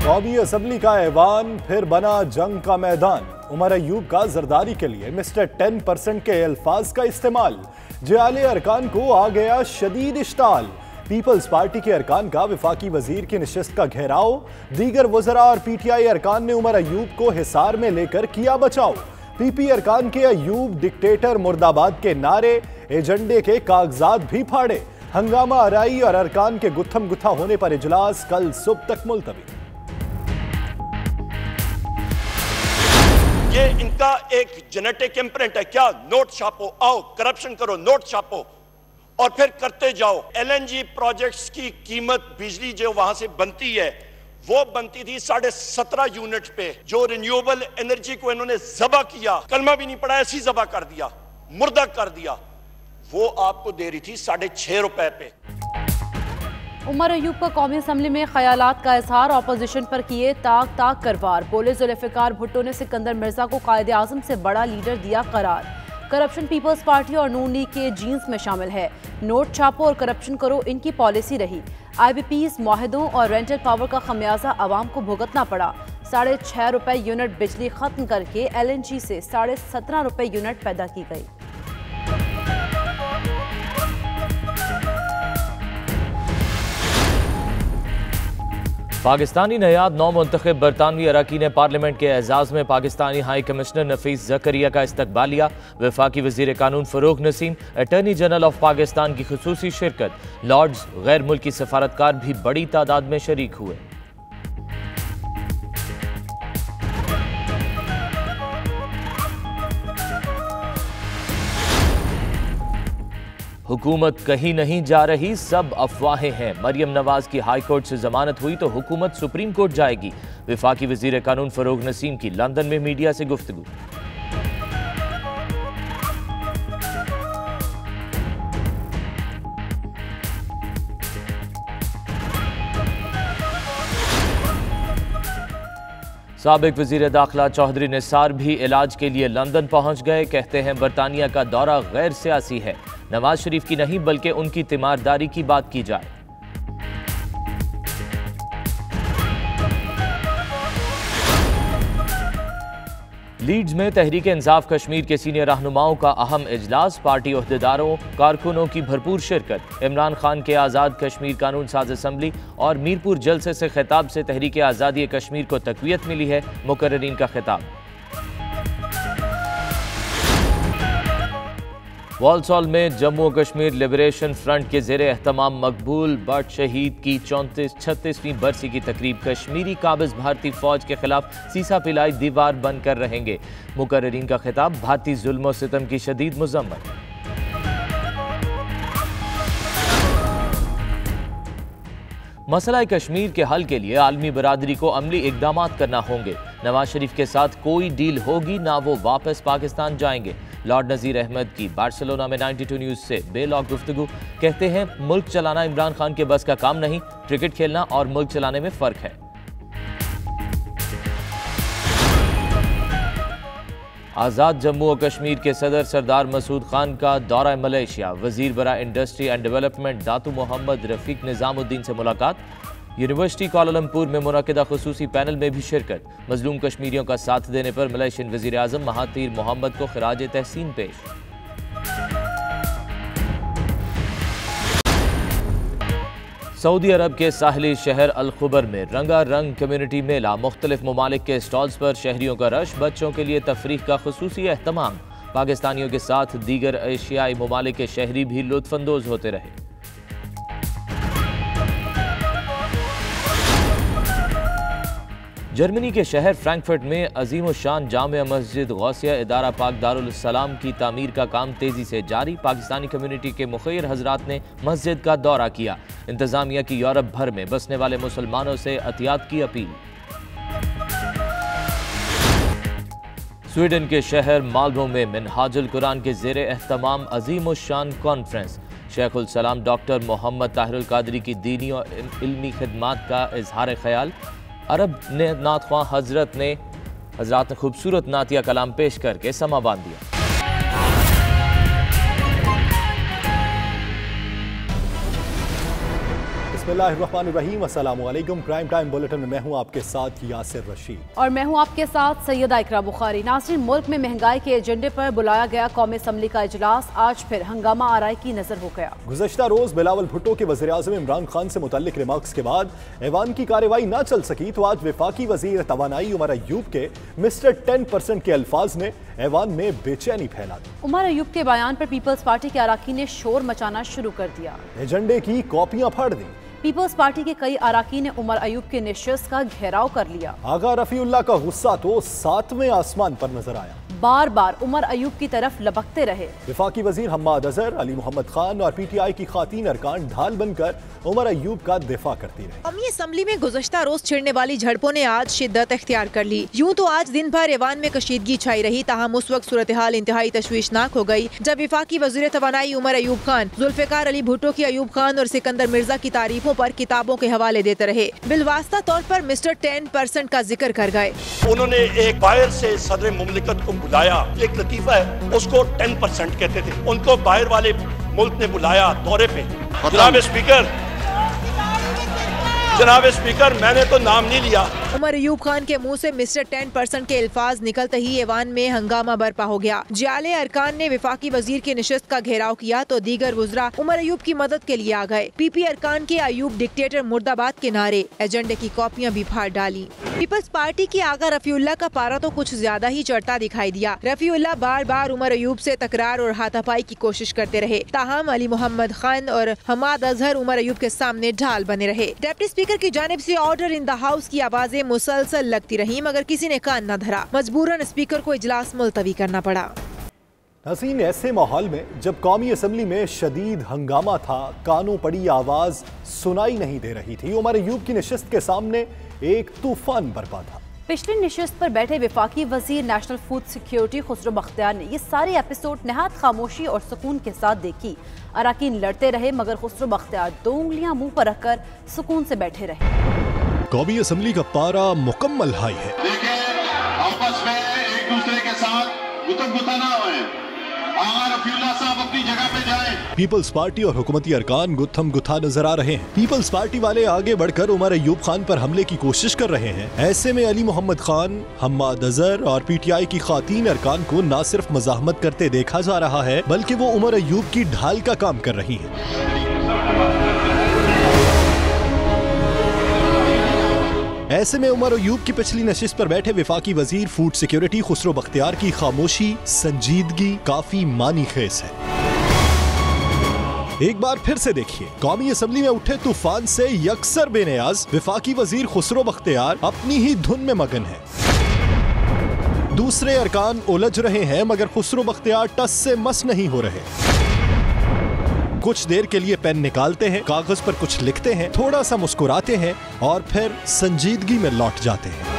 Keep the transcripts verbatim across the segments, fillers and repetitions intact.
कौमी असम्बली का ऐवान फिर बना जंग का मैदान। उमर अयूब का जरदारी के लिए मिस्टर टेन परसेंट के अल्फाज का इस्तेमाल। जयाले अरकान को आ गया शदीद इश्ताल। पीपल्स पार्टी के अरकान का वफाकी वजीर की नशिस्त का घेराव। दीगर वज़रा और पी टी आई अरकान ने उमर अयूब को हिसार में लेकर किया बचाव। पी पी अरकान के अयूब डिक्टेटर मुर्दाबाद के नारे, एजेंडे के कागजात भी फाड़े। हंगामा आराई और अरकान के गुत्थम गुत्था होने पर इजलास कल सुबह तक मुलतवी। ये इनका एक जेनेटिक इम्प्रिंट है क्या? नोट छापो, आओ करप्शन करो, नोट छापो और फिर करते जाओ। एल एन जी प्रोजेक्ट्स की कीमत बिजली जो वहां से बनती है वो बनती थी साढ़े सत्रह यूनिट पे। जो रिन्यूएबल एनर्जी को इन्होंने जबा किया, कलमा भी नहीं पड़ा, ऐसी जबा कर दिया, मुर्दा कर दिया, वो आपको दे रही थी साढ़े छह रुपए पे। उमर अयूब का कौमी असम्बली में ख्यालात का इजहार। ऑपोजिशन पर किए ताक ताक कर वार। बोले जुल्फिकार भुट्टो ने सिकंदर मिर्जा को कायदे आजम से बड़ा लीडर दिया करार। करप्शन पीपल्स पार्टी और नून लीग के जीन्स में शामिल है। नोट छापो और करप्शन करो इनकी पॉलिसी रही। आई बी पीज मुआहदों और रेंटल पावर का खमियाजा आवाम को भुगतना पड़ा। साढ़े छह रुपए यूनिट बिजली खत्म करके एल एन जी से साढ़े सत्रह रुपए यूनिट पैदा की गई। पाकिस्तानी नयाद नौ मुंतखब बरतानवी अरकान पार्लियामेंट के एजाज़ में पाकिस्तानी हाई कमिश्नर नफीस जकरिया का इस्तकबालिया। वफाकी वज़ीर कानून Farogh Naseem, attorney general of Pakistan की खुसूसी शिरकत। लॉर्ड्स गैर मुल्की सफारतकार भी बड़ी तादाद में शरीक हुए। हुकूमत कहीं नहीं जा रही, सब अफवाहें हैं। मरियम नवाज की हाई कोर्ट से जमानत हुई तो हुकूमत सुप्रीम कोर्ट जाएगी। वफाकी वज़ीर कानून फ़रूख नसीम की लंदन में मीडिया से गुफ्तगू। साबिक वज़ीर दाखिला चौधरी निसार भी इलाज के लिए लंदन पहुंच गए। कहते हैं बरतानिया का दौरा गैर सियासी है, नवाज शरीफ की नहीं बल्कि उनकी तीमारदारी की बात की जाए। लीड्स में तहरीक इंसाफ कश्मीर के सीनियर रहनुमाओं का अहम इजलास। पार्टी ओहदेदारों कारकुनों की भरपूर शिरकत। इमरान खान के आज़ाद कश्मीर कानून साज असम्बली और मीरपुर जलसे से खिताब से तहरीक आज़ादी कश्मीर को तक़वियत मिली है, मुकर्ररीन का खिताब। वालसॉल में जम्मू और कश्मीर लिबरेशन फ्रंट के ज़ेरे एहतमाम मकबूल बट शहीद की चौंतीस छत्तीसवीं बरसी की तकरीब। कश्मीरी काबिज भारतीय फौज के खिलाफ सीसा पिलाई दीवार बनकर रहेंगे, मुकर्ररीन का खिताब। भारतीय जुल्म सितम की शदीद मुज़म्मत। मसला कश्मीर के हल के लिए आलमी बरादरी को अमली इकदाम करना होंगे। नवाज शरीफ के साथ कोई डील होगी ना वो वापस पाकिस्तान जाएंगे। लॉर्ड नज़ीर अहमद की बार्सिलोना में बानवे न्यूज़ से बेलौक गुफ्तगू। कहते हैं मुल्क चलाना इमरान खान के बस का काम नहीं, क्रिकेट खेलना और मुल्क चलाने में फ़र्क है। आज़ाद जम्मू और कश्मीर के सदर सरदार मसूद खान का दौरा मलेशिया। वज़ीर बरा industry and development Datuk Mohammad Rafiq Nizamuddin से मुलाकात। यूनिवर्सिटी कुआलालंपुर में मुनक़िदा खुसूसी पैनल में भी शिरकत। मजलूम कश्मीरियों का साथ देने पर मलेशियन वज़ीर आज़म महातीर मोहम्मद को खिराज तहसीन पेश। सऊदी अरब के साहिली शहर अल खुबर में रंगा रंग कम्युनिटी मेला। मुख्तलिफ ममालिक के स्टॉल्स पर शहरियों का रश। बच्चों के लिए तफरीह का खुसूसी एहतमाम। पाकिस्तानियों के साथ दीगर एशियाई ममालिक के शहरी भी लुत्फ़अंदोज़ होते रहे। जर्मनी के शहर फ्रैंकफर्ट में अजीम शान जामिया मस्जिद गौसिया इदारा पाक दारुल सलाम की तामीर का काम तेजी से जारी। पाकिस्तानी कम्युनिटी के मुखिर हजरात ने मस्जिद का दौरा किया। इंतजामिया की यूरोप भर में बसने वाले मुसलमानों से एहतियात की अपील। स्वीडन के शहर माल्मो में मिनहाजुल कुरान के जेर एहतमाम अजीम शान कॉन्फ्रेंस। शेखुल सलाम डॉक्टर मोहम्मद ताहिरुल कादरी की दीनी और इल्मी खिदमात का इजहार ख्याल। अरब ने नात ख्वां हजरत ने हजरात ने खूबसूरत नातिया कलाम पेश करके समा बांध दिया। बिस्मिल्लाहिर्रहमानिर्रहीम, अस्सलाम वालेकुम। क्राइम टाइम बुलेटिन में मैं हूं आपके साथ यासिर रशीद और मैं हूं आपके साथ सैयदा इकरा बुखारी। नाज़रीन, मुल्क में महंगाई के एजेंडे पर बुलाया गया कौमी असम्बली का इजलास आज फिर हंगामा आराई की नजर हो गया। गुज़श्ता रोज बिलावल भुट्टो के वज़ीर आज़म इमरान खान से मुतल्लिक रिमार्क्स के बाद ऐवान की कार्रवाई न चल सकी तो आज वफाकी वज़ीर तवानाई उमर अयूब के मिस्टर टेन परसेंट के अल्फाज ने ऐवान में बेचैनी फैला दी। उमर अयूब के बयान पर पीपल्स पार्टी के अराकीन ने शोर मचाना शुरू कर दिया। एजेंडे की कॉपियां फाड़ दी। पीपल्स पार्टी के कई अराकीन ने उमर अयूब के निशस्त का घेराव कर लिया। आगा रफीउल्लाह का गुस्सा तो सातवें आसमान पर नजर आया, बार बार उमर अयूब की तरफ लपकते रहे। वफाकी वजीर हम्माद अजहर, अली मोहम्मद खान और पीटीआई की खातीन अरकान ढाल बनकर उमर अयूब का दिफा करती रही। कौमी असम्बली में गुज़श्ता रोज छिड़ने वाली झड़पों ने आज शिद्दत इख्तियार कर ली। यूं तो आज दिन भर ऐवान में कशीदगी छाई रही, ताहम उस वक्त सूरत हाल इंतहाई तशवीशनाक हो गई जब वफाकी वज़ीर तवानाई उमर अयूब खान जुल्फ़िकार अली भुट्टो की अयूब खान और सिकंदर मिर्जा की तारीफों पर किताबों के हवाले देते रहे। बिलवास्ता तौर पर मिस्टर टेन परसेंट का जिक्र कर गए। उन्होंने एक बाहर से सदर मुमलिकत को बुलाया, एक लतीफा है उसको टेन परसेंट कहते थे, उनको बाहर वाले मुल्क ने बुलाया दौरे पे। जनाब स्पीकर जनाब स्पीकर मैंने तो नाम नहीं लिया। उमर अयूब खान के मुंह से मिस्टर टेन परसेंट के अल्फाज निकलते ही ऐवान में हंगामा बर्पा हो गया। जियाले अरकान ने वफाकी वजीर की निशस्त का घेराव किया तो दीगर वुज़रा उमर अयूब की मदद के लिए आ गए। पीपी अरकान के अयूब डिक्टेटर मुर्दाबाद के नारे, एजेंडे की कॉपियां भी फाड़ डाली। पीपल्स पार्टी के आगा रफीउल्लाह का पारा तो कुछ ज्यादा ही चढ़ता दिखाई दिया। रफीउल्लाह बार बार उमर अयूब से तकरार और हाथापाई की कोशिश करते रहे, ताहम अली मोहम्मद खान और हम्माद अजहर उमर अयूब के सामने ढाल बने रहे। डिप्टी स्पीकर की जानिब से ऑर्डर इन द हाउस की आवाजें मुसलसल लगती रही मगर किसी ने कान न धरा। मजबूरन स्पीकर को इजलास मुलतवी करना पड़ा। नाज़रीन, ऐसे माहौल में जब कौमी असम्बली में शदीद हंगामा था, कानों पड़ी आवाज सुनाई नहीं दे रही थी, उमर अयूब की नशिस्त के सामने एक तूफान बरपा था। पिछली निशस्त पर बैठे वफाकी वजीर national food security Khusro Bakhtiar ने ये सारे एपिसोड नहायत खामोशी और सुकून के साथ देखी। अराकीन लड़ते रहे मगर खुसरो बख्तियार दो उंगलियां मुंह पर रखकर सुकून से बैठे रहे। कौमी असम्बली का पारा मुकम्मल हाई है। आपस में एक दूसरे के साथ गुतम-गुता ना होए। आगा रफीउल्लाह साहब अपनी जगह पे जाएं। पीपल्स पार्टी और हुकूमती अरकान गुत्थम गुत्था नजर आ रहे हैं। पीपल्स पार्टी वाले आगे बढ़कर उमर अयूब खान पर हमले की कोशिश कर रहे हैं। ऐसे में अली मोहम्मद खान, हम्माद अजहर और पीटीआई की खातीन अरकान को न सिर्फ मज़ाहमत करते देखा जा रहा है बल्कि वो उमर अयूब की ढाल का काम कर रही है। ऐसे में उमर अयूब की पिछली नशिस्त पर बैठे वफाकी वजीर फूड सिक्योरिटी खुसरो बख्तियार की खामोशी, संजीदगी काफी मानी खेज है। एक बार फिर से देखिए, कौमी असम्बली में उठे तूफान से यकसर बेनियाज वफाकी वजीर खुसरो बख्तियार अपनी ही धुन में मगन है। दूसरे अरकान उलझ रहे हैं मगर खुसरो बख्तियार टस से मस नहीं हो रहे। कुछ देर के लिए पेन निकालते हैं, कागज पर कुछ लिखते हैं, थोड़ा सा मुस्कुराते हैं और फिर संजीदगी में लौट जाते हैं।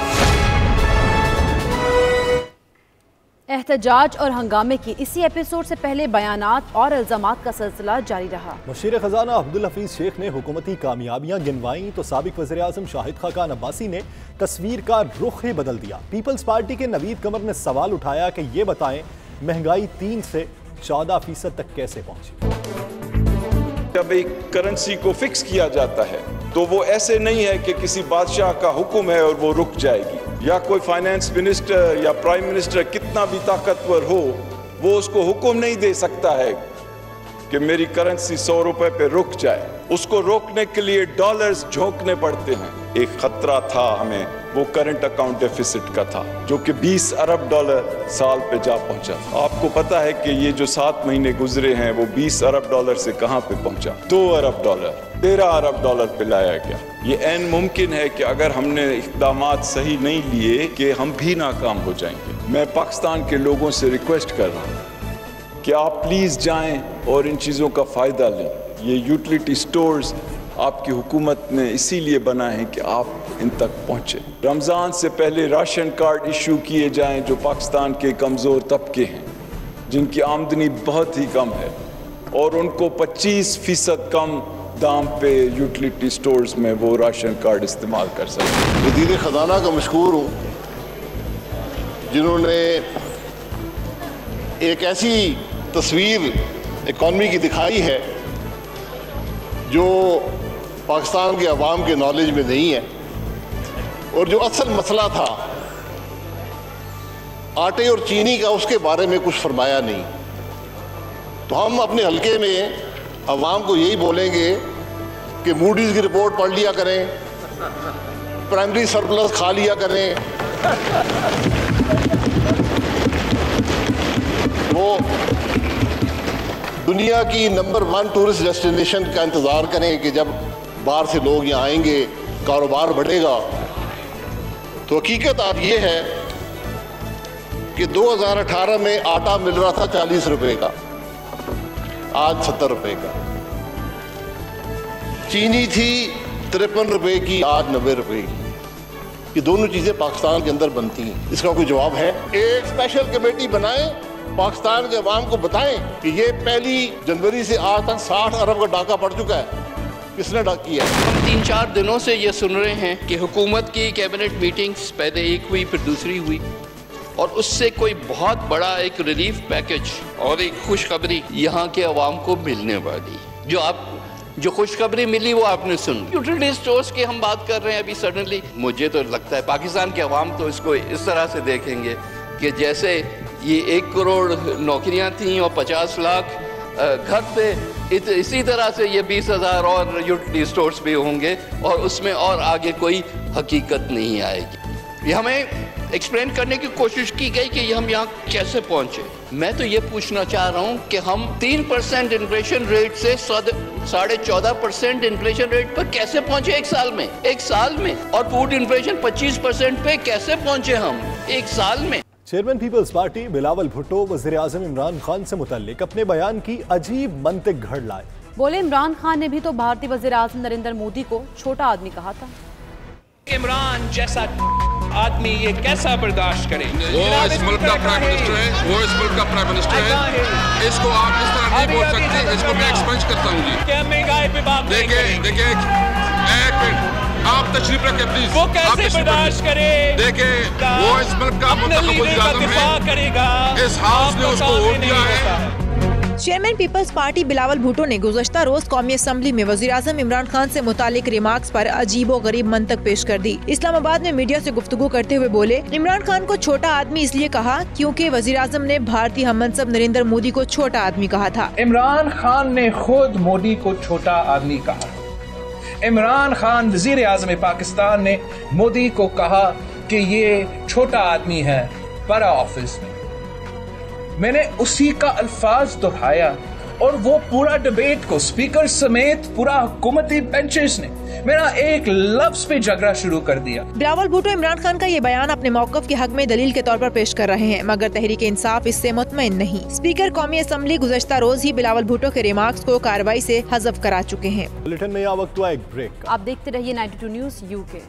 एहतजाज और हंगामे की इसी एपिसोड से पहले बयानात और इल्जामात का सिलसिला जारी रहा। मुशीर खजाना अब्दुल हफीज शेख ने हुकूमती कामयाबियां गिनवाई तो साबिक वज़ीर आज़म शाहिद खाकान अब्बासी ने तस्वीर का रुख ही बदल दिया। पीपल्स पार्टी के नवीद कमर ने सवाल उठाया कि ये बताएं महंगाई तीन से चौदह फीसद तक कैसे पहुंची। जब एक करेंसी को फिक्स किया जाता है तो वो ऐसे नहीं है कि किसी बादशाह का हुक्म है और वो रुक जाएगी, या कोई फाइनेंस मिनिस्टर या प्राइम मिनिस्टर कितना भी ताकतवर हो वो उसको हुक्म नहीं दे सकता है कि मेरी करेंसी सौ रुपए पे रुक जाए। उसको रोकने के लिए डॉलर्स झोंकने पड़ते हैं। एक खतरा था हमें, वो करंट अकाउंट डेफिसिट का था जो कि बीस अरब डॉलर साल पे जा पहुंचा। आपको पता है कि ये जो सात महीने गुजरे हैं वो बीस अरब डॉलर से कहां पे पहुंचा? दो अरब डॉलर, तेरह अरब डॉलर पे लाया गया। ये ऐन मुमकिन है कि अगर हमने इक़दामात सही नहीं लिए कि हम भी नाकाम हो जाएंगे। मैं पाकिस्तान के लोगों से रिक्वेस्ट कर रहा हूँ कि आप प्लीज जाएं और इन चीज़ों का फ़ायदा लें। ये यूटिलिटी स्टोर्स आपकी हुकूमत ने इसीलिए बनाए हैं कि आप इन तक पहुँचे। रमज़ान से पहले राशन कार्ड इशू किए जाएं जो पाकिस्तान के कमज़ोर तबके हैं, जिनकी आमदनी बहुत ही कम है, और उनको पच्चीस फीसद कम दाम पे यूटिलिटी स्टोर्स में वो राशन कार्ड इस्तेमाल कर सकें। वज़ीर ख़जाना का मशकूर हूँ जिन्होंने एक ऐसी तस्वीर इकॉनमी की दिखाई है जो पाकिस्तान के अवाम के नॉलेज में नहीं है। और जो असल मसला था आटे और चीनी का, उसके बारे में कुछ फरमाया नहीं। तो हम अपने हलके में अवाम को यही बोलेंगे कि मूडीज की रिपोर्ट पढ़ लिया करें, प्राइमरी सरप्लस खा लिया करें, वो दुनिया की नंबर वन टूरिस्ट डेस्टिनेशन का इंतज़ार करें कि जब बाहर से लोग यहाँ आएंगे, कारोबार बढ़ेगा। तो हकीकत आज ये है कि दो हज़ार अठारह में आटा मिल रहा था चालीस रुपए का, आज सत्तर रुपए का। चीनी थी तिरपन रुपए की, आज नब्बे रुपए की। ये दोनों चीजें पाकिस्तान के अंदर बनती हैं। इसका कोई जवाब है? एक स्पेशल कमेटी बनाएं, पाकिस्तान के अवाम को बताएं कि ये पहली जनवरी से आज तक साठ अरब का डाका पड़ चुका है। किसने डाक किया? हम तीन चार दिनों से ये सुन रहे हैं कि हुकूमत की कैबिनेट मीटिंग्स पहले एक हुई फिर दूसरी हुई और उससे कोई बहुत बड़ा एक रिलीफ पैकेज और एक खुशखबरी यहाँ के अवाम को मिलने वाली। जो आप जो खुशखबरी मिली वो आपने सुन। यूटिलिटी स्टोर्स की हम बात कर रहे हैं अभी सडनली। मुझे तो लगता है पाकिस्तान के अवाम तो इसको इस तरह से देखेंगे कि जैसे ये एक करोड़ नौकरियां थीं और पचास लाख घर थे, इसी तरह से ये बीस हजार और यूटिलिटी स्टोर्स भी होंगे और उसमें और आगे कोई हकीकत नहीं आएगी। ये हमें एक्सप्लेन करने की कोशिश की गई कि हम यहाँ कैसे पहुंचे। मैं तो ये पूछना चाह रहा हूँ कि हम तीन परसेंट इन्फ्लेशन रेट से साढ़े चौदह परसेंट इन्फ्लेशन रेट पर कैसे पहुंचे एक साल में एक साल में और फूड इन्फ्लेशन पच्चीस परसेंट पे कैसे पहुंचे हम एक साल में। Chairman people's party Bilawal Bhutto वज़ीर आज़म इमरान खान से मुताल्लिक अपने बयान की अजीब मंतिक घड़ लाए। बोले इमरान खान ने भी तो भारतीय वज़ीर आज़म नरेंद्र मोदी को छोटा आदमी कहा था। इमरान जैसा आदमी ये कैसा बर्दाश्त करे? वो इस मुल्क का प्राइम मिनिस्टर है, वो इस मुल्क का प्राइम मिनिस्टर है। इसको आप इस तरह नहीं बोल सकते। इसको मैं एक्सपेंस करता हूँ जी। क्या महंगाई पे बात देखिए देखिए एक मिनट आप तशरीफ रखें प्लीज। वो कैसे बर्दाश्त करे? देखिए वो इस मुल्क का मुंतखब वज़ीर आज़म है। इस हाउस ने उसको वोट दिया है। Chairman people's party Bilawal Bhutto ने गुज़श्ता रोज कौमी असम्बली में वज़ीर आज़म इमरान खान से मुतालिक रिमार्क्स पर अजीबो गरीब मंतक पेश कर दी। इस्लामाबाद में मीडिया से गुफ्तगू करते हुए बोले इमरान खान को छोटा आदमी इसलिए कहा क्योंकि वज़ीर आज़म ने भारतीय हममनसब नरेंद्र मोदी को छोटा आदमी कहा था। इमरान खान ने खुद मोदी को छोटा आदमी कहा। इमरान खान वज़ीर आज़म पाकिस्तान ने मोदी को कहा कि ये छोटा आदमी है बड़ा ऑफिस में। मैंने उसी का अल्फाज दोहराया और वो पूरा डिबेट को स्पीकर समेत पूरा हुकूमती बेंचेस ने मेरा एक लफ्ज पे झगड़ा शुरू कर दिया। बिलावल भुट्टो इमरान खान का ये बयान अपने मौकफ के हक में दलील के तौर पर पेश कर रहे हैं, मगर तहरीक इंसाफ इससे मुतमईन नहीं। स्पीकर कौमी असम्बली गुज़श्ता रोज ही बिलावल भुट्टो के रिमार्क्स को कार्रवाई से हज़फ करा चुके हैं। बुलेटिन में यह वक्त हुआ एक ब्रेक। आप देखते रहिए नाइन्टी टू न्यूज़ यूके।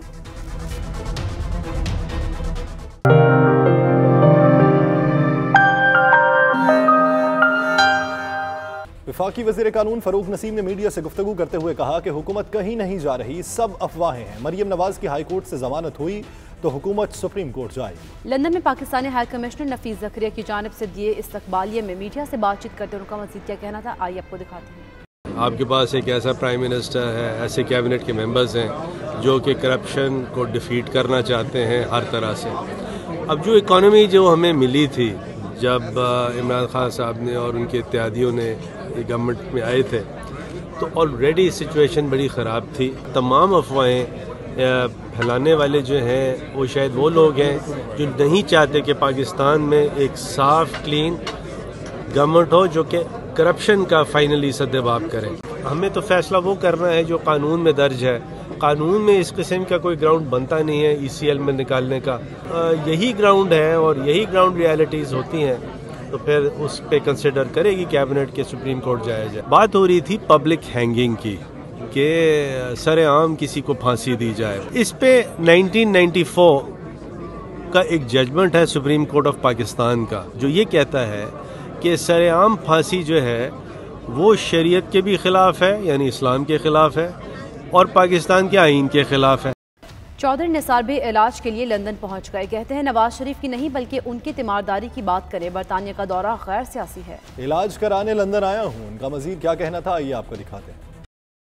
वफाकी वज़ीर कानून फरूक नसीम ने मीडिया से गुफ्तगू करते हुए कहा कि हुकूमत कहीं नहीं जा रही, सब अफवाहें हैं। मरियम नवाज की हाई कोर्ट से जमानत हुई तो हुकूमत सुप्रीम कोर्ट जाएगी। लंदन में पाकिस्तानी हाई कमिश्नर नफीस ज़करिया की जानिब से दिए इस्तकबालिये में मीडिया से बातचीत करते उनका मज़ीद क्या कहना था, आइए आपको दिखाते हैं। आपके पास एक ऐसा प्राइम मिनिस्टर है, ऐसे कैबिनेट के मेंबर्स हैं जो कि करप्शन को डिफीट करना चाहते हैं हर तरह से। अब जो इकॉनमी जो हमें मिली थी जब इमरान खान साहब ने और उनके इत्यादियों ने गवर्नमेंट में आए थे तो ऑलरेडी सिचुएशन बड़ी ख़राब थी। तमाम अफवाहें फैलाने वाले जो हैं वो शायद वो लोग हैं जो नहीं चाहते कि पाकिस्तान में एक साफ क्लीन गवर्नमेंट हो जो कि करप्शन का फाइनली सद्देबाब करे। हमें तो फैसला वो करना है जो कानून में दर्ज है। कानून में इस किस्म का कोई ग्राउंड बनता नहीं है ई सी एल में निकालने का। यही ग्राउंड है और यही ग्राउंड रियलिटीज़ होती हैं तो फिर उस पे कंसिडर करेगी कैबिनेट के सुप्रीम कोर्ट जाया जाए। बात हो रही थी पब्लिक हैंगिंग की कि सरेआम किसी को फांसी दी जाए। इस पे नाइनटीन नाइंटी फोर का एक जजमेंट है सुप्रीम कोर्ट ऑफ पाकिस्तान का जो ये कहता है कि सरेआम फांसी जो है वो शरीयत के भी खिलाफ है, यानी इस्लाम के खिलाफ है और पाकिस्तान के आईन के खिलाफ है। चौधरी निसार भी इलाज के लिए लंदन पहुंच गए। कहते हैं नवाज शरीफ की नहीं बल्कि उनकी तीमारदारी की बात करें। बरतानिया का दौरा गैर सियासी है। इलाज कराने लंदन आया हूँ, उनका मजीद क्या कहना था आइए आपको दिखाते हैं।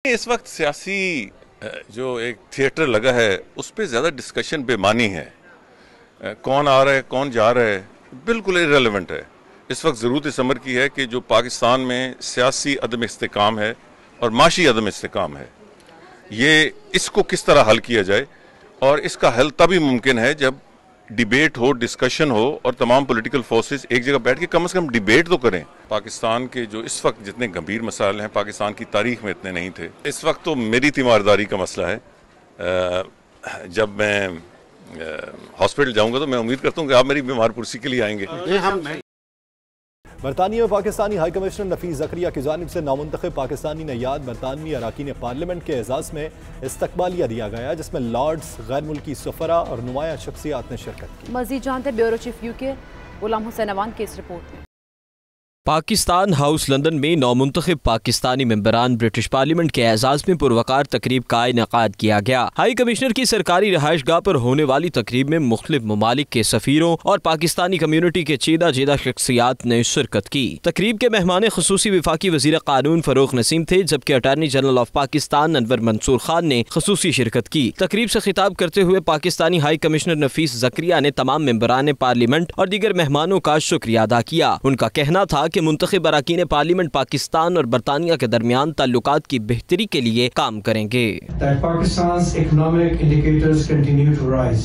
इस वक्त सियासी जो एक थिएटर लगा है उस पर ज़्यादा डिस्कशन बेमानी है। कौन आ रहा है कौन जा रहा है बिल्कुल इररेलेवेंट है। इस वक्त ज़रूरत इस अमर की है कि जो पाकिस्तान में सियासी अदम इस्तेकाम है और माशी अदम इस्तेकाम है, ये इसको किस तरह हल किया जाए, और इसका हल तभी मुमकिन है जब डिबेट हो, डिस्कशन हो और तमाम पॉलिटिकल फोर्सेस एक जगह बैठ के कम से कम डिबेट तो करें। पाकिस्तान के जो इस वक्त जितने गंभीर मसाइल हैं पाकिस्तान की तारीख में इतने नहीं थे। इस वक्त तो मेरी तीमारदारी का मसला है। जब मैं हॉस्पिटल जाऊंगा तो मैं उम्मीद करता हूँ कि आप मेरी बीमार पुरसी के लिए आएंगे। बरतानिया में पाकिस्तानी हाई कमिश्नर नफीस ज़करिया की जानिब से नामुंतखब पाकिस्तानी नयाद बरतानवी अराकीन पार्लियामेंट के एजाज़ में इस्तकबालिया दिया गया, जिसमें लॉर्ड्स, गैर मुल्की सफरा और नुमाया शख्सियात ने शिरकत की। मज़ीद जानते ब्यूरो चीफ यू के गुलाम हुसैन अवान की इस रिपोर्ट में। पाकिस्तान हाउस लंदन में नौमुंतखब पाकिस्तानी मेंबरान ब्रिटिश पार्लियामेंट के एजाज़ में पुरवकार तकरीब का इनेकाद किया गया। हाई कमिश्नर की सरकारी रहायश गाह पर होने वाली तकरीब में मुख्तलिफ ममालिक के सफीरों और पाकिस्तानी कम्यूनिटी के चीदा चीदा शख्सियात ने शिरकत की। तकरीब के मेहमान खुसूसी वफाकी वज़ीर कानून फरूख नसीम थे, जबकि attorney general of Pakistan Anwar Mansoor Khan ने खुसूसी शिरकत की। तकरीब से खिताब करते हुए पाकिस्तानी हाई कमिश्नर नफीस ज़करिया ने तमाम मेंबरान पार्लियामेंट और दीगर मेहमानों का शुक्रिया अदा किया। उनका कहना था कि मुंतखब अराकीन पार्लियामेंट पाकिस्तान और बरतानिया के दरमियान ताल्लुकात की बेहतरी के लिए काम करेंगे। Pakistan's economic indicators continue to rise.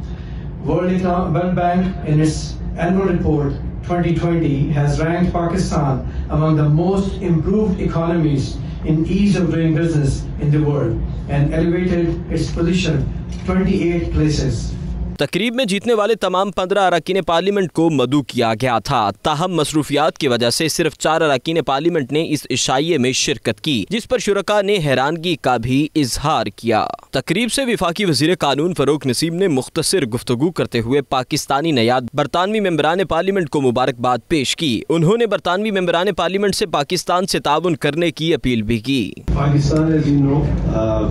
World Bank in its annual report twenty twenty has ranked Pakistan among the most improved economies in ease of doing business in the world and elevated its position twenty-eight places. तकरीब में जीतने वाले तमाम पंद्रह अराकीन parliament को मदू किया गया था। ताहम मसरूफियात की वजह से सिर्फ चार अराकीन पार्लियामेंट ने इस इशाइये में शिरकत की, जिस पर शुरका ने हैरानगी का भी इजहार किया। तकरीब से वफाकी वज़ीर कानून फरूख नसीम ने मुख्तसर गुफ्तगू करते हुए पाकिस्तानी नयाद बरतानवी मेंबरान पार्लियामेंट को मुबारकबाद पेश की। उन्होंने बरतानवी मेंबरान पार्लियामेंट से पाकिस्तान से ताउन करने की अपील भी की। Pakistan as you know, uh,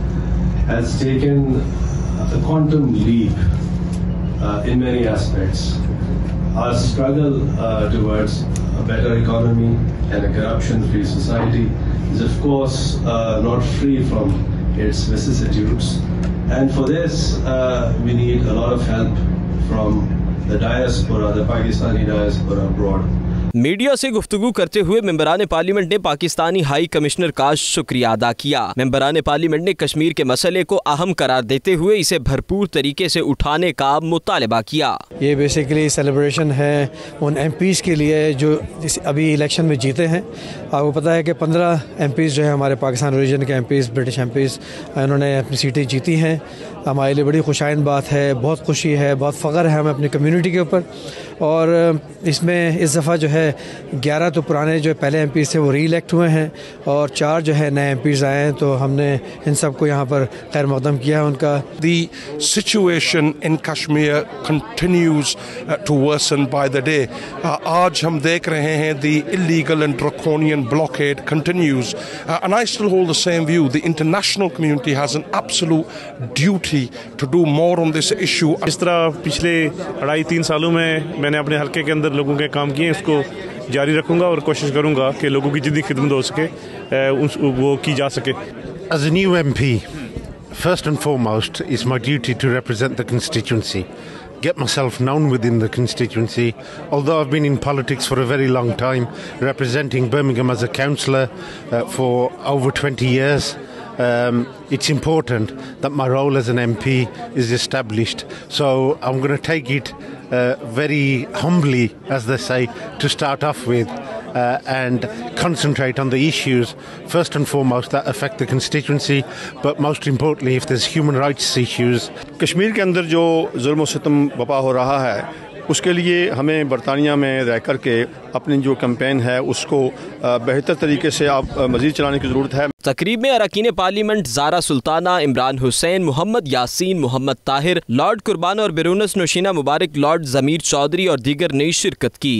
has taken a quantum leap uh, in many aspects. Our struggle uh, towards a better economy and a corruption-free society is, of course, uh, not free from its vicissitudes. And for this, uh, we need a lot of help from the diaspora, the Pakistani diaspora abroad. Media से गुफ्तगू करते हुए मेंबरान parliament ने Pakistani high commissioner का शुक्रिया अदा किया। मेंबरान parliament ने कश्मीर के मसले को अहम करार देते हुए इसे भरपूर तरीके से उठाने का मुतालबा किया। ये बेसिकली सेलिब्रेशन है उन एम पीज़ के लिए जो अभी इलेक्शन में जीते हैं। आपको पता है कि पंद्रह एम पीज़ जो है हमारे पाकिस्तान रीजन के MPs British MPs उन्होंने अपनी सीटें जीती हैं। हमारे लिए बड़ी खुशाइन बात है, बहुत खुशी है, बहुत फ़ख्र है हमें अपनी कम्यूनिटी के ऊपर। और इसमें इस दफ़ा जो है ग्यारह तो पुराने जो पहले एम पीज़ थे वो री इलेक्ट हुए हैं और चार जो है नए एम पीज़ आए हैं, तो हमने इन सबको यहाँ पर खैर मक़दम किया है उनका। The situation in Kashmir continues uh, to worsen by the day. Uh, आज हम देख रहे हैं the illegal and draconian blockade continues, uh, and I still hold the same view. The international community has an absolute duty to do more on this issue. इस तरह पिछले अढ़ाई तीन सालों में मैंने अपने हल्के के अंदर लोगों के काम किए, इसको जारी रखूंगा और कोशिश करूंगा कि लोगों की जितनी खिदमत हो सके उस वो की जा सके। As a new M P, first and foremost, it's my duty to represent the constituency, get myself known within the constituency. Although I've been in politics for a very long time, representing Birmingham as a councillor uh, for over twenty years, um, it's important that my role as an M P is established. So I'm going to take it uh, very humbly, as they say, to start off with. Uh, and concentrate on the issues first and foremost that affect the constituency, but most importantly if there's human rights issues. Kashmir के अंदर जो जुल्म सितम बपा हो रहा है उसके लिए हमें बरतानिया में रह कर के अपनी जो कैंपेन है उसको बेहतर तरीके से आप मजीद चलाने की ज़रूरत है। तकरीब में अरकान पार्लियामेंट ज़ारा सुल्ताना, इमरान हुसैन, मोहम्मद यासीन, मोहम्मद ताहिर, लॉर्ड कुर्बान और बिरूनस नौशीना मुबारक, लॉर्ड ज़मीर चौधरी और दीगर ने शिरकत की।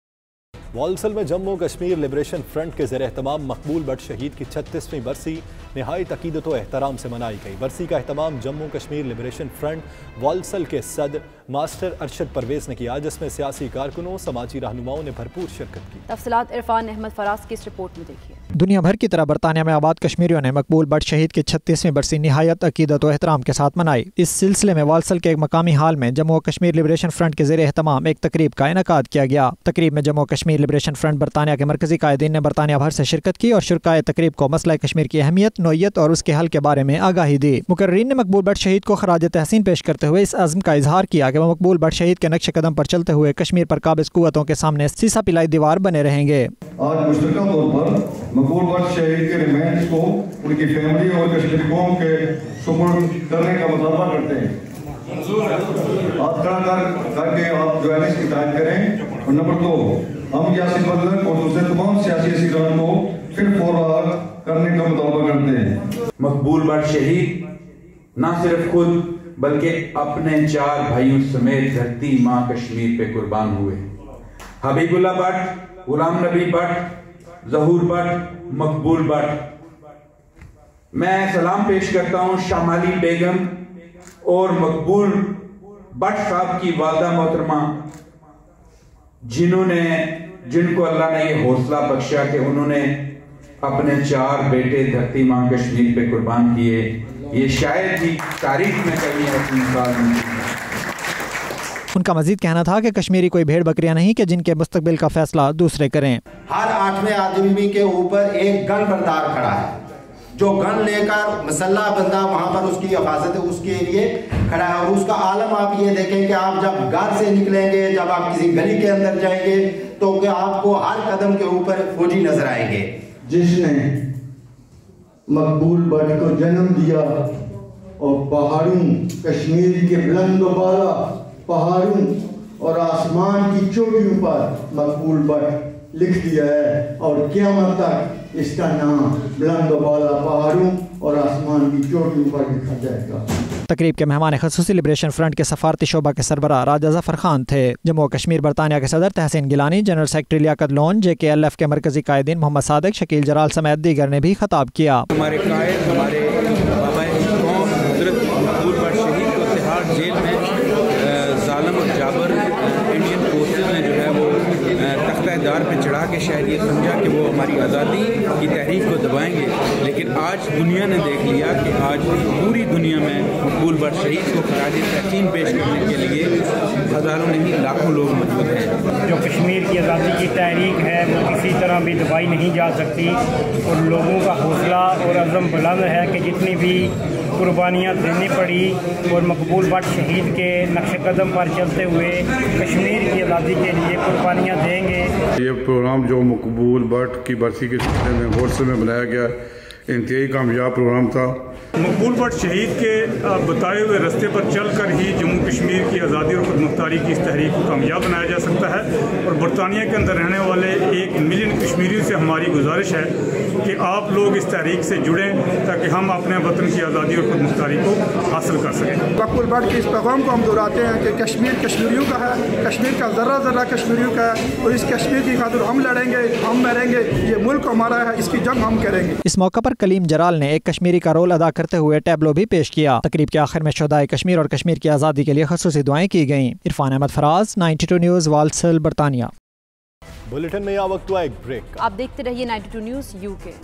वालसल में जम्मू कश्मीर लिबरेशन फ्रंट के ज़ेर एहतमाम मकबूल भट्ट शहीद की छत्तीसवीं बरसी नहायत अकीदत व एहतराम से मनाई गई। बरसी का अहतमाम Jammu Kashmir liberation front Walsall के सदर मास्टर अरशद परवेज ने किया, जिसमें सियासी कारकुनों समाजी रहनुमाओं ने भरपूर शिरकत की। तफसीलात इरफान अहमद फराज की इस रिपोर्ट में देखिए। दुनिया भर की तरह बरतानिया में आबाद कश्मीरियों ने मकबूल भट्ट शहीद की छत्तीसवीं बरसी निहायत अकीदत व एहतराम के साथ मनाई। इस सिलसिले में वालसल के एक मकामी हाल में जम्मू कश्मीर लिबरेशन फ्रंट के ज़ेरे एहतमाम एक तकरीब का इनेकाद किया गया। तकरीब में जम्मू कश्मीर लिबरेशन फ्रंट बरतानिया के मरकजी कायदीन ने बरतानिया भर से शिरकत की और शुरकाए तकरीब को मसला कश्मीर की अहमियत, नोयत और उसके हल के बारे में आगाही दी। मुकर्रीन ने मकबूल भट्ट शहीद को खराज तहसीन पेश करते हुए इस अज़्म का इजहार किया कि वह मकबूल भट्ट शहीद के नक्श कदम पर चलते हुए कश्मीर पर काबिज कुव्वतों के सामने सीसा पिलाई दीवार बने रहेंगे। आज मुश्तरका तौर पर मकबूल भट्ट शहीद के रिमांड्स को उनकी फैमिली और कश्मीरी कौम के सुपुर्द करने का मुतालबा करते हैं। आप खड़ा कर करके आप ज्वाइनिस की तायद करें। और नंबर दो, हम यासिन बदलक और दूसरे तमाम सियासी असीरान को फिर फौरन करने का मुतालबा करते हैं। मकबूल भट्ट शहीद न सिर्फ खुद बल्कि अपने चार भाइयों समेत धरती माँ कश्मीर पे कुर्बान हुए। हबीबुल्ला भट्ट, गुलाम नबी भट्ट, जहूर भट्ट, मकबूल भट्ट। मैं सलाम पेश करता हूँ शामाली बेगम और मकबूल भट्ट साहब की वालदा मोहतरमा, जिन्होंने जिनको अल्लाह ने ये हौसला बख्शा कि उन्होंने अपने चार बेटे धरती माँ कश्मीर पे कुर्बान किए। ये शायद ही तारीख में कहीं ऐसी मिसाल नहीं। उनका मजीद कहना था कि कश्मीरी कोई भेड़ बकरियां नहीं कि जिनके मुस्तकबिल का फैसला दूसरे करें। हर आठवें आदमी के ऊपर एक गन बरदार खड़ा है, जो गन लेकर मसल्ला बंदा वहां पर उसकी हिफाजत उसके लिए खड़ा है। और उसका आलम आप ये देखें कि आप जब घर से निकलेंगे, जब आप किसी गली के अंदर जाएंगे, तो कि आपको हर कदम के ऊपर फौजी नजर आएंगे। जिसने मकबूल भट्ट को जन्म दिया और पहाड़ों कश्मीर के बुलंद बाला पहाड़ों और आसमान की चोटियों पर मकबूल भट्ट लिख दिया है और क़यामत तक इसका नाम बुलंद बाला पहाड़ों और आसमान की चोटियों पर लिखा जाएगा। तकरीब के मेहमान ख़ुसूसी लिबरेशन फ्रंट के सफारती शोबा के सरबराह राजा जफर खान थे। जम्मू कश्मीर बरतानिया के सदर Tahseen Gilani, general secretary Liaquat Lone, J K L F के मरकजी कायदीन मोहम्मद सादिक, शकील जलाल समेत दीगर ने भी खिताब किया। हमारे कायद, हमारे मकबूल भट्ट शहीद को तिहाड़ जेल में जालिम और जाबर इंडियन फोर्सेज ने जो है वो तख्तेदार पे चढ़ा के शायद ये समझा कि वो हमारी आज़ादी की तहरीक को दबाएंगे, लेकिन आज दुनिया ने देख लिया कि आज पूरी दुनिया में मकबूल भट्ट शहीद को खराज तहसीन पेश करने के लिए हज़ारों नहीं लाखों लोग मौजूद हैं। जो कश्मीर की आज़ादी की तहरीक है वो किसी तरह भी दबाई नहीं जा सकती और लोगों का हौसला और अज़म बुलंद है कि जितनी भी कुर्बानियाँ देनी पड़ी और मकबूल भट्ट शहीद के नक्श कदम पर चलते हुए कश्मीर की आज़ादी के लिए कुर्बानियाँ देंगे। ये प्रोग्राम जो मकबूल भट्ट की बरसी के सिलसिले में वालसल में बनाया गया, इंतहाई कामयाब प्रोग्राम था। मकबूल भट्ट शहीद के बताए हुए रास्ते पर चलकर ही जम्मू कश्मीर की आज़ादी और खुदमुख्तारी की इस तहरीक को कामयाब बनाया जा सकता है। और बरतानिया के अंदर रहने वाले एक मिलियन कश्मीरियों से हमारी गुजारिश है कि आप लोग इस तहरीक से जुड़ें ताकि हम अपने वतन की आज़ादी और खुदमुख्तारी को हासिल कर सकें। मकबूल भट्ट के इस पैगाम को हम दोहराते हैं कि कश्मीर कश्मीरियों का है, कश्मीर का ज़र्रा ज़र्रा कश्मीरियों का है और इस कश्मीर की खातिर हम लड़ेंगे, हम मरेंगे, ये मुल्क हमारा है, इसकी जंग हम करेंगे। इस मौका पर कलीम जलाल ने एक कश्मीरी का रोल अदा करते हुए टैबलो भी पेश किया। तकरीब के आखिर में शुहदाए कश्मीर और कश्मीर की आज़ादी के लिए ख़ुसूसी दुआएं की गईं। Irfan Ahmed Faraz, ninety two news, Walsall, बरतानिया। बुलेटिन में यह वक्त हुआ एक ब्रेक। आप देखते रहिए ninety two news UK.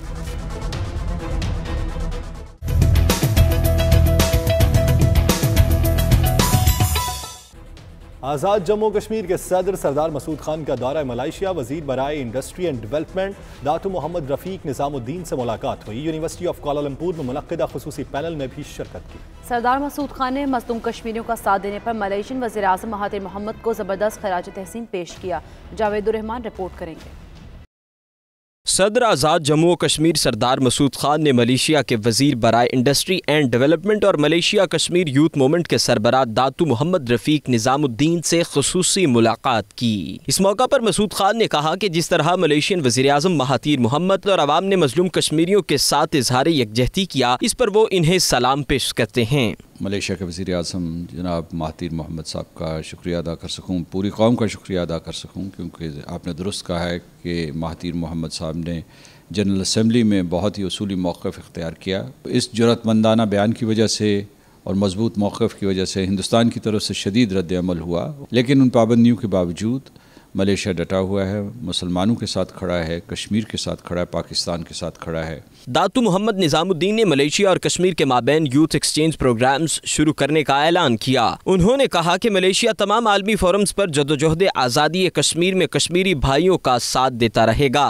Azad Jammu Kashmir के सदर सरदार मसूद खान का दौरा मलाइशिया, वजीर बराए industry and development Datuk Mohammad Rafiq Nizamuddin से मुलाकात हुई। यूनिवर्सिटी ऑफ कोलालमपुर में मुनक्किदा खुसूसी पैनल में भी शिरकत की। सरदार मसूद खान ने मज़लूम कश्मीरियों का साथ देने पर मलेशियन वज़ीर आज़म महातिर मोहम्मद को ज़बरदस्त खराज तहसीन पेश किया। जावेदुर रहमान रिपोर्ट करेंगे। सदर आज़ाद जम्मू कश्मीर सरदार मसूद खान ने मलेशिया के वजीर बराए इंडस्ट्री एंड डेवलपमेंट और मलेशिया कश्मीर यूथ मूवमेंट के सरबराह दातू मोहम्मद रफ़ीक निज़ामुद्दीन से खुसूसी मुलाकात की। इस मौका पर मसूद खान ने कहा कि जिस तरह मलेशियन वजीर आज़म महातिर मोहम्मद और अवाम ने मजलूम कश्मीरियों के साथ इजहार यकजहती किया, इस पर वो इन्हें सलाम पेश करते हैं। मलेशिया के वज़ीर आज़म जनाब महातिर मोहम्मद साहब का शुक्रिया अदा कर सकूँ, पूरी कौम का शुक्रिया अदा कर सकूँ, क्योंकि आपने दुरुस्त कहा है कि महातिर मोहम्मद साहब ने जनरल असम्बली में बहुत ही उसूली मौक़िफ़ इख्तियार किया। इस जुरतमंदाना बयान की वजह से और मजबूत मौक़िफ़ की वजह से हिंदुस्तान की तरफ से शदीद रद्द अमल हुआ, लेकिन उन पाबंदियों के बावजूद मलेशिया डटा हुआ है, मुसलमानों के साथ खड़ा है, कश्मीर के साथ खड़ा है, पाकिस्तान के साथ खड़ा है। दातू मोहम्मद निज़ामुद्दीन ने मलेशिया और कश्मीर के माबैन यूथ एक्सचेंज प्रोग्राम्स शुरू करने का ऐलान किया। उन्होंने कहा कि मलेशिया तमाम आलमी फोरम्स पर जदोजहद आज़ादी कश्मीर में कश्मीरी भाइयों का साथ देता रहेगा।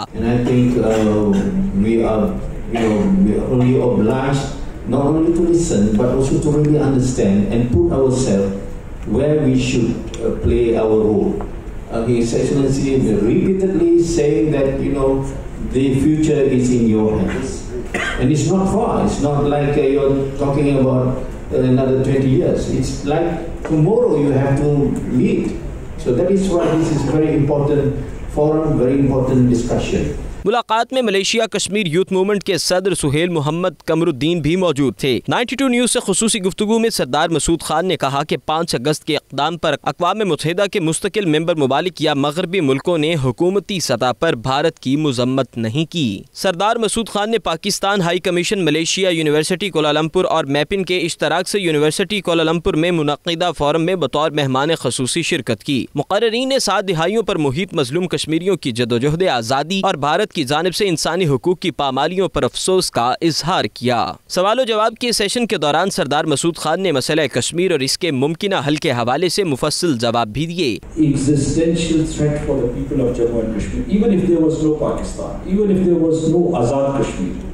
Not only to listen, but also to really understand and put ourselves where we should uh, play our role. Uh, His Excellency repeatedly saying that, you know, the future is in your hands. And it's not far. It's not like uh, you're talking about uh, another twenty years. It's like tomorrow you have to meet. So that is why this is very important forum, very important discussion. मुलाकात में Malaysia Kashmir youth movement के सदर सुहेल मोहम्मद कमरुद्दीन भी मौजूद थे। बानवे news से खुसूसी गुफ्तगू में सरदार मसूद खान ने कहा कि पाँच अगस्त के इक़दाम पर अक़वाम मुत्तहिदा के मुस्तकिल मेंबर मुमालिक या मगरबी मुल्कों ने हुकूमती सतह पर भारत की मजम्मत नहीं की। सरदार मसूद खान ने Pakistan high commission Malaysia, university Kuala Lumpur और मैपिन के इश्तराक से यूनिवर्सिटी कोलालमपुर में मुनक़िदा फोरम में बतौर मेहमान खसूसी शिरकत की। मुक़र्रिरीन ने सात दिहाइयों पर मुहीत मजलूम कश्मीरियों की जदोजहद आज़ादी और भारत की जानिब से इंसानी हुकूक की पामालियों पर अफसोस का इजहार किया। सवाल जवाब के सेशन के दौरान सरदार मसूद खान ने मसला कश्मीर और इसके मुमकिना हल के हवाले से मुफस्सिल जवाब भी दिए। Existential threat for the people of Jammu and Kashmir, even if there was no Pakistan, even if there was no Azad Kashmir.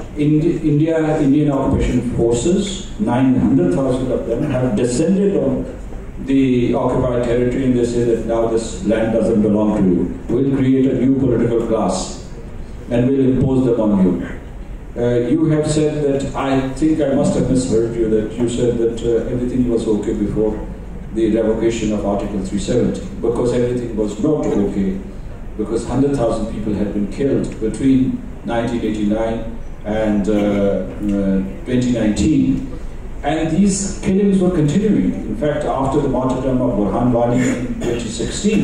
India, Indian occupation forces, nine hundred thousand of them have descended on the occupied territory, and they say that now this land doesn't belong to you. We'll create a new political class and we'll impose them on you. Uh, you have said that, I think I must have misheard you, that you said that uh, everything was okay before the revocation of Article three seventy, because everything was not okay, because one hundred thousand people had been killed between nineteen eighty-nine and uh, uh, twenty nineteen. And these killings were continuing. In fact, after the martyrdom of Burhan Wani in twenty sixteen,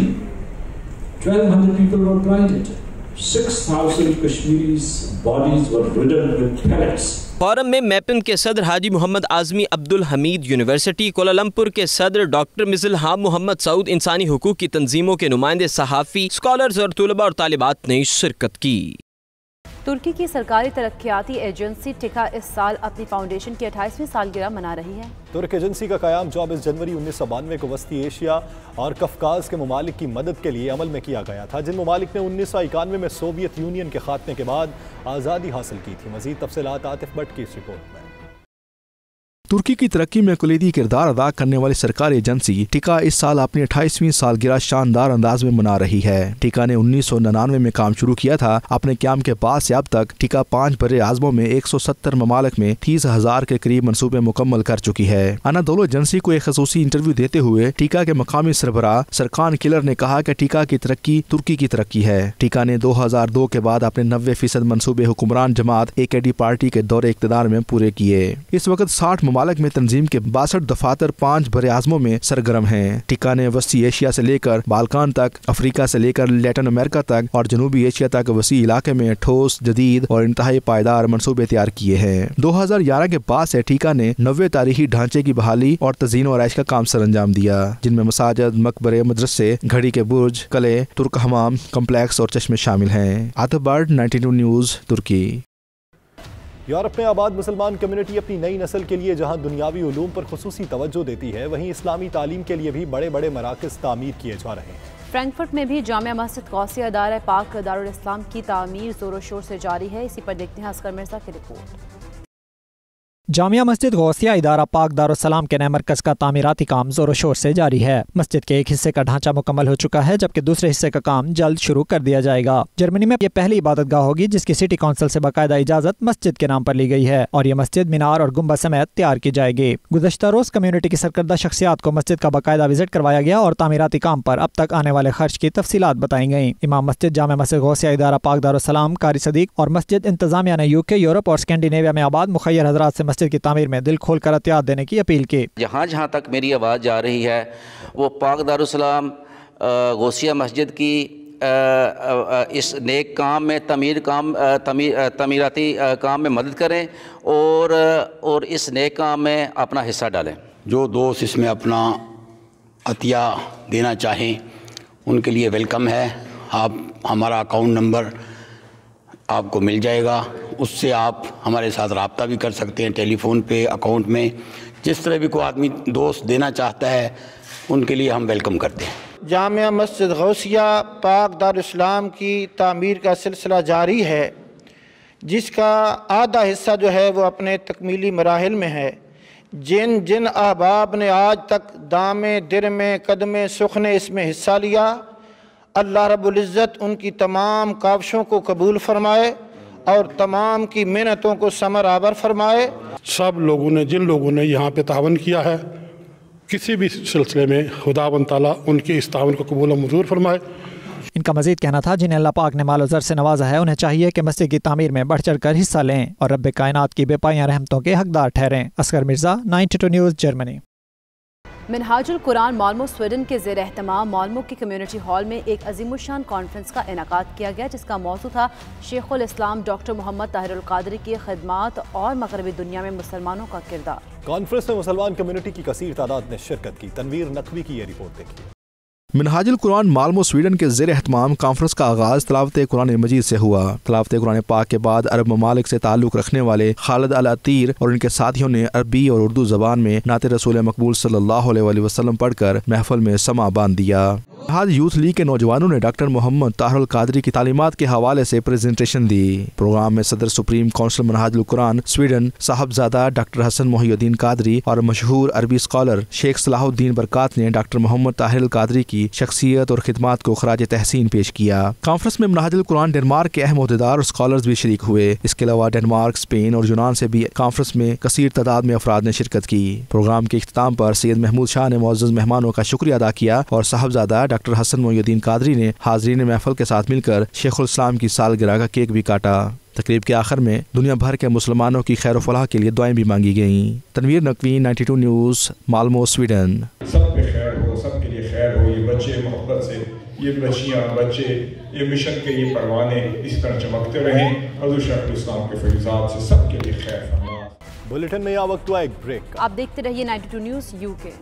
twelve hundred people were blinded. six thousand Kashmiris' bodies were ridden with pellets. Forum में मैपिन के सदर Haji Mohammad Azmi Abdul Hameed, university Kuala Lumpur के सदर doctor मिज़िल हाम मोहम्मद सऊद, इंसानी हुकूक की तंजीमों के नुमाइंदे, सहाफ़ी, स्कॉलर्स और तुलबा और तालिबात ने शिरकत की। तुर्की की सरकारी तरक्याती एजेंसी टिका इस साल अपनी फाउंडेशन की अट्ठाईसवीं सालगिरह मना रही है। तुर्क एजेंसी का क़याम चौबीस जनवरी उन्नीस सौ बानवे को वस्ती एशिया और कफकाज के ममालिक की मदद के लिए अमल में किया गया था, जिन ममालिक ने उन्नीस सौ इक्यानवे में सोवियत यूनियन के खात्मे के बाद आज़ादी हासिल की थी। मज़ीद तफसीलात आतिफ भट्ट की इस रिपोर्ट में। तुर्की की तरक्की में कलीदी किरदार अदा करने वाली सरकारी एजेंसी टिका इस साल अपनी अट्ठाईसवीं सालगिरह शानदार अंदाज में मना रही है। टिका ने उन्नीस सौ निन्यानवे में काम शुरू किया था। अपने क्याम के बाद से अब तक टिका पाँच बड़े आज़मों में एक सौ सत्तर ममालिक में तीस हजार के करीब मनसूबे मुकम्मल कर चुकी है। अनादोलो एजेंसी को एक खसूसी इंटरव्यू देते हुए टिका के मकामी सरबराह सरखान किलर ने कहा कि टिका की तरक्की तुर्की की तरक्की है। टिका ने दो हजार दो के बाद अपने नब्बे फीसद मनसूबे हुक्मरान जमात ए के डी पार्टी के दौरे इक़्तिदार में पूरे किए। इस वक्त साठ ममालिक में तंजीम के बासठ दफातर पाँच बड़े आज़मों में सरगर्म हैं। टिका ने वसी एशिया से लेकर बाल्कान तक, अफ्रीका से लेकर लैटिन अमेरिका तक और जनूबी एशिया तक वसी इलाके में ठोस, जदीद और इंतहाई पायदार मनसूबे तैयार किए हैं। दो हजार ग्यारह के बाद से टिका ने नब्बे तारीखी ढांचे की बहाली और तज़ीन और आइश का काम सर अंजाम दिया, जिनमें मसाजिद, मकबरे, मदरसे, घड़ी के बुर्ज, कले, तुर्क हमाम कम्प्लेक्स और चश्मे शामिल हैं। आतिफ बर्ड, नाइनटी टू न्यूज़, तुर्की। यूरोप में आबाद मुसलमान कम्युनिटी अपनी नई नस्ल के लिए जहां दुनियावी उलूम पर खुसूसी तवज्जो देती है, वहीं इस्लामी तालीम के लिए भी बड़े बड़े मराकज़ तामीर किए जा रहे हैं। फ्रैंकफर्ट में भी जामिया मस्जिद गौसिया दार पाक दारुल इस्लाम की तामीर जोरों शोर से जारी है। इसी पर देखते हैं असगर मिर्जा की रिपोर्ट। जामिया मस्जिद गौसिया इदारा पाक दारुस्सलाम के नए मरकज़ का तामीराती काम जोरों शोर से जारी है। मस्जिद के एक हिस्से का ढांचा मुकम्मल हो चुका है, जबकि दूसरे हिस्से का काम जल्द शुरू कर दिया जाएगा। जर्मनी में ये पहली इबादतगाह होगी जिसकी सिटी काउंसिल से बाकायदा इजाजत मस्जिद के नाम पर ली गई है और ये मस्जिद मीनार और गुंबद समेत तैयार की जाएगी। गुज़श्ता रोज कम्युनिटी की सरकर्दा शख्सियात को मस्जिद का बाकायदा विजिट करवाया गया और तामीराती काम पर अब तक आने वाले खर्च की तफसीलात बताई गई। इमाम मस्जिद जामिया मस्जिद गौसिया इदारा पाक दारुस्सलाम कारी सदीक और मस्जिद इंतजामिया ने यूके, यूरोप और स्कैंडिनेविया में आबाद मुखय्यर हजरात से मस्जिद की तामीर में दिल खोल कर अतियात देने की अपील की। जहाँ जहाँ तक मेरी आवाज़ जा रही है वो पाक दारुस्सलाम गौसिया मस्जिद की इस नेक काम में तमीर काम तमीर तमीराती काम में मदद करें और और इस नेक काम में अपना हिस्सा डालें। जो दोस्त इसमें अपना अतिया देना चाहें उनके लिए वेलकम है। आप हमारा अकाउंट नंबर आपको मिल जाएगा, उससे आप हमारे साथ रब्ता भी कर सकते हैं टेलीफोन पे, अकाउंट में। जिस तरह भी कोई आदमी दोस्त देना चाहता है उनके लिए हम वेलकम करते हैं। जामिया मस्जिद गौसिया पाक दारुल इस्लाम की तामीर का सिलसिला जारी है, जिसका आधा हिस्सा जो है वो अपने तकमीली मराहिल में है। जिन जिन अहबाब ने आज तक दामे दिरमे कदमे सुखने इसमें हिस्सा लिया, अल्लाह रब्बुल इज़्ज़त उनकी तमाम काविशों को कबूल फरमाए और तमाम की मेहनतों को समर आवर फरमाए। सब लोगों ने, जिन लोगों ने यहाँ पे तावन किया है किसी भी सिलसिले में, खुदावंद ताला उनके इस तावन को कबूल मंजूर फरमाए। इनका मजीद कहना था जिन्हें अल्लाह पाक ने माल ज़र से नवाजा है उन्हें चाहिए कि मस्जिद की तामीर में बढ़ चढ़ कर हिस्सा लें और रब्बे कायनात की बेपाया रहमतों के हकदार ठहरें। Asghar Mirza, ninety two news, Germany. Minhajul Quran Malmo Sweden के ज़ेर एहतमाम माल्मो की कम्युनिटी हॉल में एक अजीमुशान कॉन्फ्रेंस का इनेकाद किया गया, जिसका मौजू था शेखुल इस्लाम डॉक्टर मोहम्मद ताहिरुल कादरी की खिदमात और मगरबी दुनिया में मुसलमानों का किरदार। कॉन्फ्रेंस में मुसलमान कम्युनिटी की कसीर तादाद ने शिरकत की। तनवीर नकवी की ये रिपोर्ट देखिए। मिनहाजुल कुरान माल्मो स्वीडन के ज़ेर एहतमाम कॉन्फ्रेंस का आगाज़ तलावत कुरान मजीद से हुआ। तलावत कुरान पाक के बाद अरब ममालिक से ताल्लुक़ रखने वाले खालिद अल अतीर और उनके साथियों ने अरबी और उर्दू ज़बान में नाते रसूल मकबूल सल्लल्लाहु अलैहि वसल्लम पढ़कर महफिल में समा बांध दिया। आज यूथ लीग के नौजवानों ने डॉक्टर मोहम्मद ताहिरुल कादरी की तालीमात के हवाले से प्रेजेंटेशन दी। प्रोग्राम में सदर supreme council Minhajul Quran Sweden Sahibzada doctor Hasan Mohiuddin Qadri और मशहूर अरबी स्कॉलर शेख सलाहुद्दीन बरकात ने डॉक्टर मोहम्मद ताहिरुल कादरी की शख्सियत और खिदमात को खराज तहसीन पेश किया। कॉन्फ्रेंस में मिनहाजुल कुरान डेनमार्क के अहम ओहदेदार और स्कॉलर्स भी शरीक हुए। इसके अलावा डेनमार्क, स्पेन और यूनान से भी कॉन्फ्रेंस में कसीर तादाद में अफराद ने शिरकत की। प्रोग्राम के इख्तिताम पर सैयद महमूद शाह ने मुअज़्ज़ज़ मेहमानों का शुक्रिया अदा किया और साहबजादा डॉक्टर हसन मोहिउद्दीन कादरी ने हाज़रीन महफिल के साथ मिलकर शेखुल इस्लाम की सालगिरह का केक भी काटा। तकरीब के आखिर में दुनिया भर के मुसलमानों की खैर फलाह के लिए दुआएं भी मांगी गईं। Tanveer Naqvi, ninety two news, Malmo, Sweden. सब पे खैर हो, सबके लिए खैर हो। ये बच्चे मोहब्बत से, ये बच्चियाँ, बच्चे, ये मिशन के ये परवाने इस तरह चमकते रहें। हज़रत शेखुल इस्लाम के फैज़ात से सबके लिए खैर फरमा। बुलेटिन में यह वक्त हुआ एक ब्रेक। आप देखते रहिए ninety two news UK.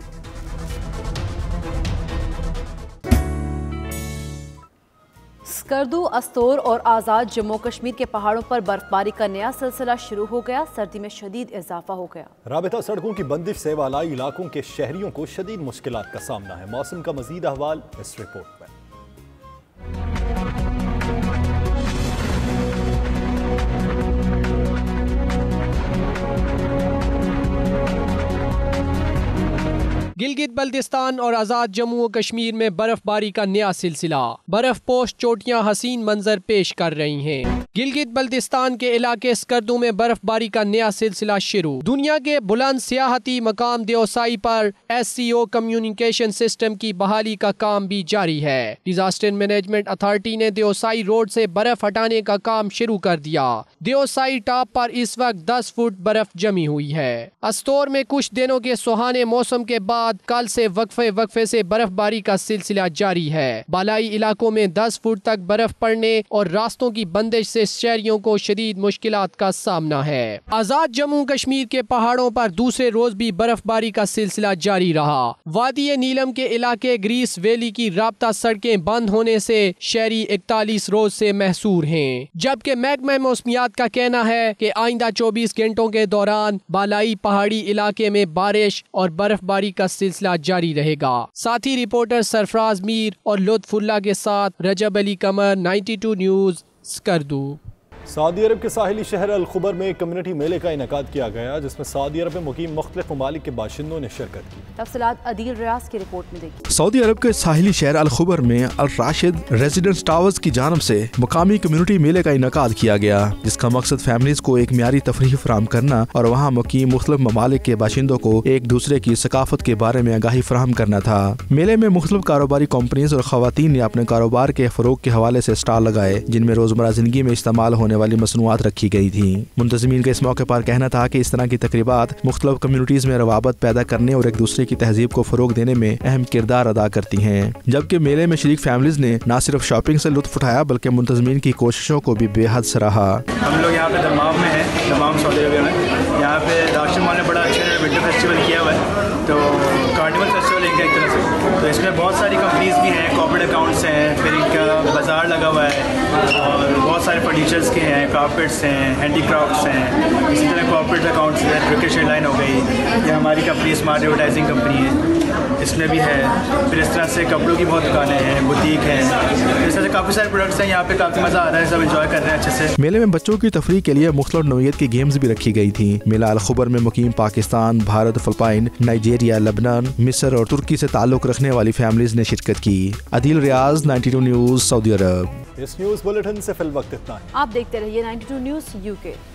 Skardu, Astore और आज़ाद जम्मू कश्मीर के पहाड़ों पर बर्फबारी का नया सिलसिला शुरू हो गया। सर्दी में शदीद इजाफा हो गया। राबिता सड़कों की बंदिश से वालाई इलाकों के शहरियों को शदीद मुश्किलात का सामना है। मौसम का मजीद अहवाल इस रिपोर्ट में। गिलगित बल्तिस्तान और आज़ाद जम्मू कश्मीर में बर्फबारी का नया सिलसिला। बर्फ पोश चोटियां हसीन मंजर पेश कर रही हैं। गिलगित बल्तिस्तान के इलाके स्कर्दू में बर्फबारी का नया सिलसिला शुरू। दुनिया के बुलंद सियाहती मकाम देओसाई पर S C O communication system की बहाली का काम भी जारी है। डिजास्टर मैनेजमेंट अथॉरिटी ने देओसाई रोड से बर्फ हटाने का काम शुरू कर दिया। देओसाई टॉप पर इस वक्त दस फुट बर्फ जमी हुई है। अस्तोर में कुछ दिनों के सुहाने मौसम के बाद कल से वक्फे वक्फे से बर्फबारी का सिलसिला जारी है। बालाई इलाकों में दस फुट तक बर्फ पड़ने और रास्तों की बंदिश से शहरियों को शदीद मुश्किलात का सामना है। आजाद जम्मू कश्मीर के पहाड़ों पर दूसरे रोज भी बर्फबारी का सिलसिला जारी रहा। वादी नीलम के इलाके ग्रीस वैली की राब्ता सड़कें बंद होने से शहरी इकतालीस रोज से महसूर हैं, जबकि महकमा मौसमियात का कहना है कि आइंदा चौबीस घंटों के दौरान बालाई पहाड़ी इलाके में बारिश और बर्फबारी का सिलसिला जारी रहेगा। साथी रिपोर्टर सरफराज मीर और लुत्फुल्लाह के साथ Rajab Ali Qamar, ninety two news, Skardu. सऊदी अरब के साहिली शहर अल खुबर में कम्युनिटी मेले का इनेकाद किया गया, जिसमें सऊदी अरब में मुकीम मुख्तलिफ ममालिक के बाशिंदों ने शिरकत की। तफसीलात अदील रियाज की रिपोर्ट में देखिए। सऊदी अरब के साहिली शहर अल खुबर में अल राशिद रेजिडेंस टावर्स की जानब से मुकामी कम्युनिटी मेले का इनेकाद किया गया, जिसका मकसद फैमिलीज को एक म्यारी तफरीह फराहम करना और वहाँ मुकीम मुख्तलिफ ममालिक के बाशिंदों को एक दूसरे की सकाफत के बारे में आगाही फराहम करना था। मेले में मुख्तलिफ कारोबारी कंपनीज और खवातीन ने अपने कारोबार के फरोग के हवाले से स्टॉल लगाए, जिनमें रोजमर्रा जिंदगी में इस्तेमाल होने होने वाली मसनूआत रखी गई थी। मुंतज़मीन का इस मौके पर कहना था कि इस तरह की तकरीबात मुख्तलिफ कम्युनिटीज़ में रवाबत पैदा करने और एक दूसरे की तहजीब को फ़रोग देने में अहम किरदार अदा करती हैं। जबकि मेले में शरीक फैमिलीज ने न सिर्फ शॉपिंग से लुत्फ उठाया बल्कि मुंतज़मीन की कोशिशों को भी बेहद सराहा। हम लोग यहाँ पे दमाम में हैं, दमाम सऊदी अरबिया में। यहाँ पे राशिद मॉल ने बड़ा अच्छा विंटर फेस्टिवल किया हुआ है, तो कार्निवल फेस्टिवल एक तरह से। तो इसमें बहुत सारी कंपनीज भी हैं, कॉर्पोरेट अकाउंट्स हैं, फिर इनका बाज़ार लगा हुआ है और बहुत सारे फर्नीचर्स के हैं, कारपेट्स हैं, हैंडीक्राफ्ट्स हैं। इसी तरह कॉर्पोरेट अकाउंट्स हैं, टर्किश एयरलाइन हो गई, या हमारी कंपनी स्मार्ट एडवर्टाइजिंग कंपनी है, इसमें भी है। फिर इस तरह से कपड़ों की बहुत दुकानें हैं, बुटीक हैं, इस तरह से काफ़ी सारे प्रोडक्ट्स हैं। यहाँ पे काफ़ी मज़ा आ रहा है, सब एंजॉय कर रहे हैं अच्छे से। मेले में बच्चों की तफरीह के लिए मुख्तलिफ नौइयत की गेम्स भी रखी गई थी। मेला अल-खुबर में मुकीम Pakistan, Bharat, Philippine, Nigeria, Lebanon, मिस्र और तुर्की से ताल्लुक़ रखने वाली फैमिलीज ने शिरकत की। Adeel Riaz, ninety two news, सऊदी अरब। इस न्यूज़ बुलेटिन से फिल वक्त इतना है। आप देखते रहिए नाइन्टी टू न्यूज़ यूके।